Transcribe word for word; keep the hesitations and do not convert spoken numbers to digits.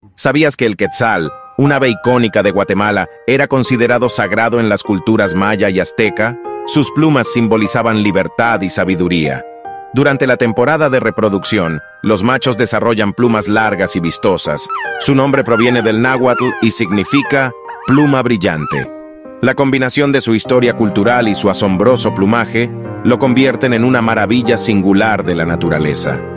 ¿Sabías que el quetzal, un ave icónica de Guatemala, era considerado sagrado en las culturas maya y azteca? Sus plumas simbolizaban libertad y sabiduría. Durante la temporada de reproducción, los machos desarrollan plumas largas y vistosas. Su nombre proviene del náhuatl y significa pluma brillante. La combinación de su historia cultural y su asombroso plumaje lo convierten en una maravilla singular de la naturaleza.